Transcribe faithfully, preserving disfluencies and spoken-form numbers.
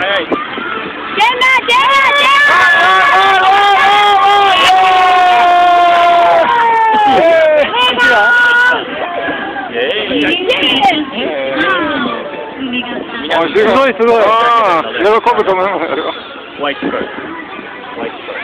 Gemma, Gemma, Gemma! 어,すごいすごい。ああ、喜ぶと思いますよ。 White skirt. White skirt.